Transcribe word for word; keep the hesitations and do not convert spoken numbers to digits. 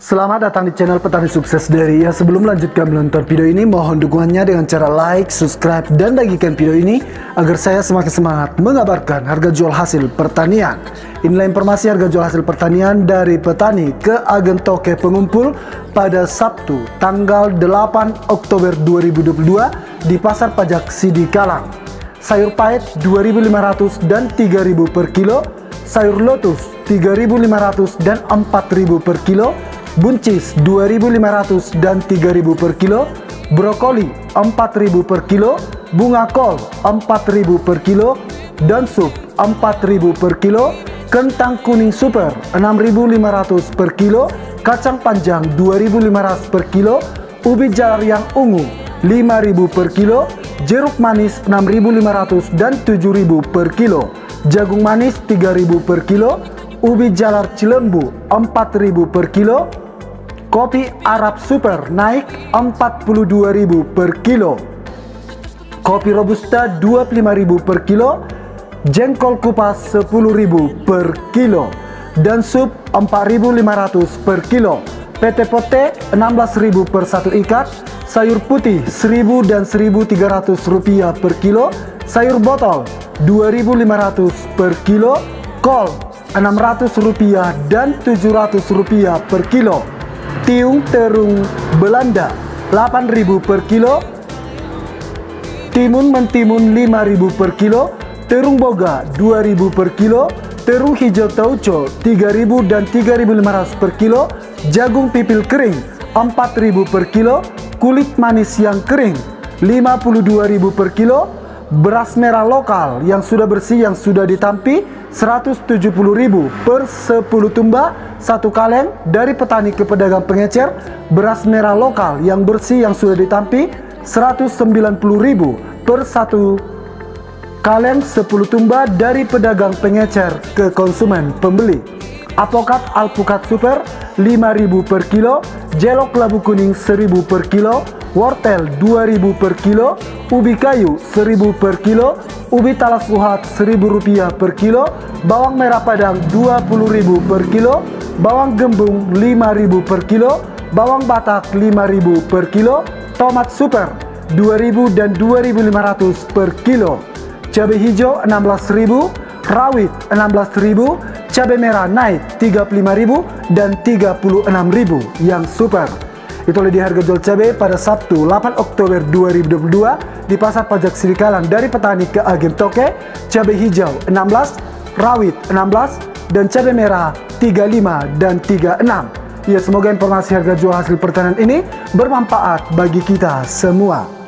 Selamat datang di channel Petani Sukses Dairy. Ya, sebelum melanjutkan menonton video ini, mohon dukungannya dengan cara like, subscribe, dan bagikan video ini agar saya semakin semangat mengabarkan harga jual hasil pertanian. Inilah informasi harga jual hasil pertanian dari petani ke agen toke pengumpul pada Sabtu tanggal delapan Oktober dua ribu dua puluh dua di Pasar Pajak Sidi Kalang. Sayur pahit dua ribu lima ratus dan tiga ribu per kilo, sayur lotus tiga ribu lima ratus dan empat ribu per kilo, buncis dua ribu lima ratus dan tiga ribu per kilo, brokoli empat ribu per kilo, bunga kol empat ribu per kilo, dan sup empat ribu per kilo, kentang kuning super enam ribu lima ratus per kilo, kacang panjang dua ribu lima ratus per kilo, ubi jalar yang ungu lima ribu per kilo, jeruk manis enam ribu lima ratus dan tujuh ribu per kilo, jagung manis tiga ribu per kilo, ubi jalar cilembu empat ribu per kilo, kopi Arab super naik empat puluh dua ribu per kilo, kopi robusta dua puluh lima ribu per kilo, jengkol kupas sepuluh ribu per kilo, dan sup empat ribu lima ratus per kilo, pete pote enam belas ribu per satu ikat, sayur putih seribu dan seribu tiga ratus rupiah per kilo, sayur botol dua ribu lima ratus per kilo, kol enam ratus rupiah dan tujuh ratus rupiah per kilo, tiung terung Belanda delapan ribu per kilo, timun mentimun lima ribu per kilo, terung boga dua ribu per kilo, terung hijau tauco tiga ribu dan tiga ribu lima ratus per kilo, jagung pipil kering empat ribu per kilo, kulit manis yang kering lima puluh dua ribu per kilo, beras merah lokal yang sudah bersih yang sudah ditampi seratus tujuh puluh ribu per sepuluh tumba satu kaleng dari petani ke pedagang pengecer, beras merah lokal yang bersih yang sudah ditampi seratus sembilan puluh ribu per satu kaleng sepuluh tumba dari pedagang pengecer ke konsumen pembeli. Apokat alpukat super lima ribu per kilo, jelok labu kuning seribu per kilo, wortel dua ribu per kilo, ubi kayu seribu per kilo, ubi talas uhat seribu rupiah per kilo, bawang merah padang dua puluh ribu per kilo, bawang gembung lima ribu per kilo, bawang batak lima ribu per kilo, tomat super dua ribu dan dua ribu lima ratus per kilo, cabai hijau enam belas ribu, rawit enam belas ribu, cabai merah naik tiga puluh lima ribu dan tiga puluh enam ribu yang super. Itulah di harga jual cabai pada Sabtu delapan Oktober dua ribu dua puluh dua di Pasar Pajak Sidi Kalang dari petani ke agen toke. Cabai hijau enam belas, rawit enam belas, dan cabai merah tiga puluh lima dan tiga puluh enam. Ya, semoga informasi harga jual hasil pertanian ini bermanfaat bagi kita semua.